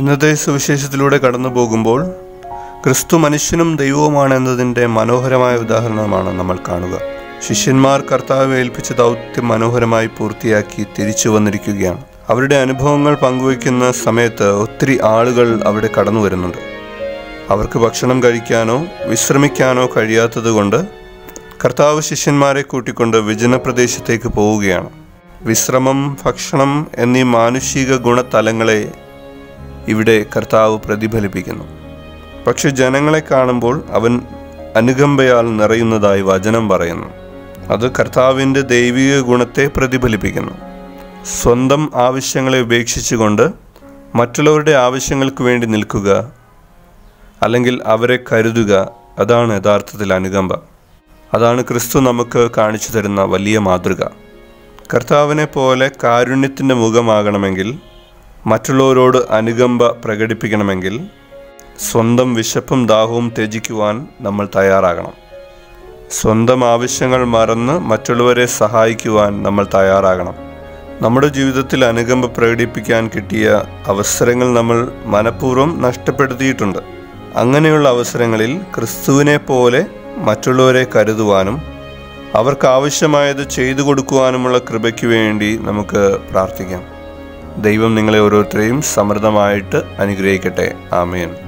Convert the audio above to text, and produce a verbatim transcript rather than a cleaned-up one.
ഇന്നത്തെ സുവിശേഷത്തിലൂടെ കടന്നു പോകുമ്പോൾ ക്രിസ്തു മനുഷ്യനും ദൈവവുമാണ് എന്നതിൻ്റെ മനോഹരമായ ഉദാഹരണമാണ് നമ്മൾ കാണുക. ശിഷ്യന്മാർ കർത്താവ് ഏൽപ്പിച്ച ദൗത്യം മനോഹരമായി പൂർത്തിയാക്കി തിരിച്ചു വന്നിരിക്കുകയാണ്. അവരുടെ അനുഭവങ്ങൾ പങ്കുവയ്ക്കുന്ന സമയത്ത് ഒത്തിരി ആളുകൾ അവിടെ കടന്നു വരുന്നുണ്ട്. അവർക്ക് ഭക്ഷണം കഴിക്കാനോ വിശ്രമിക്കാനോ കഴിയാത്തതുകൊണ്ട് കർത്താവ് ശിഷ്യന്മാരെ കൂട്ടിക്കൊണ്ട് വിജനപ്രദേശത്തേക്ക് പോവുകയാണ്. വിശ്രമം, ഭക്ഷണം എന്നീ മാനുഷിക ഗുണതലങ്ങളെ ഇവിടെ കർത്താവ് പ്രതിഫലിപ്പിക്കുന്നു. പക്ഷെ ജനങ്ങളെ കാണുമ്പോൾ അവൻ അനുകമ്പയാൽ നിറയുന്നതായി വചനം പറയുന്നു. അത് കർത്താവിൻ്റെ ദൈവിക ഗുണത്തെ പ്രതിഫലിപ്പിക്കുന്നു. സ്വന്തം ആവശ്യങ്ങളെ ഉപേക്ഷിച്ചുകൊണ്ട് മറ്റുള്ളവരുടെ ആവശ്യങ്ങൾക്ക് വേണ്ടി നിൽക്കുക, അല്ലെങ്കിൽ അവരെ കരുതുക, അതാണ് യഥാർത്ഥത്തിൽ അനുകമ്പ. അതാണ് ക്രിസ്തു നമുക്ക് കാണിച്ചു തരുന്ന വലിയ മാതൃക. കർത്താവിനെ പോലെ കാരുണ്യത്തിൻ്റെ മുഖമാകണമെങ്കിൽ, മറ്റുള്ളവരോട് അനുകമ്പ പ്രകടിപ്പിക്കണമെങ്കിൽ സ്വന്തം വിശപ്പും ദാഹവും ത്യജിക്കുവാൻ നമ്മൾ തയ്യാറാകണം. സ്വന്തം ആവശ്യങ്ങൾ മറന്ന് മറ്റുള്ളവരെ സഹായിക്കുവാൻ നമ്മൾ തയ്യാറാകണം. നമ്മുടെ ജീവിതത്തിൽ അനുകമ്പ പ്രകടിപ്പിക്കാൻ കിട്ടിയ അവസരങ്ങൾ നമ്മൾ മനഃപൂർവ്വം നഷ്ടപ്പെടുത്തിയിട്ടുണ്ട്. അങ്ങനെയുള്ള അവസരങ്ങളിൽ ക്രിസ്തുവിനെ പോലെ മറ്റുള്ളവരെ കരുതുവാനും അവർക്ക് ആവശ്യമായത് ചെയ്തു കൊടുക്കുവാനുമുള്ള കൃപയ്ക്ക് വേണ്ടി നമുക്ക് പ്രാർത്ഥിക്കാം. ദൈവം നിങ്ങളെ ഓരോരുത്തരെയും സമൃദ്ധമായിട്ട് അനുഗ്രഹിക്കട്ടെ. ആമേൻ.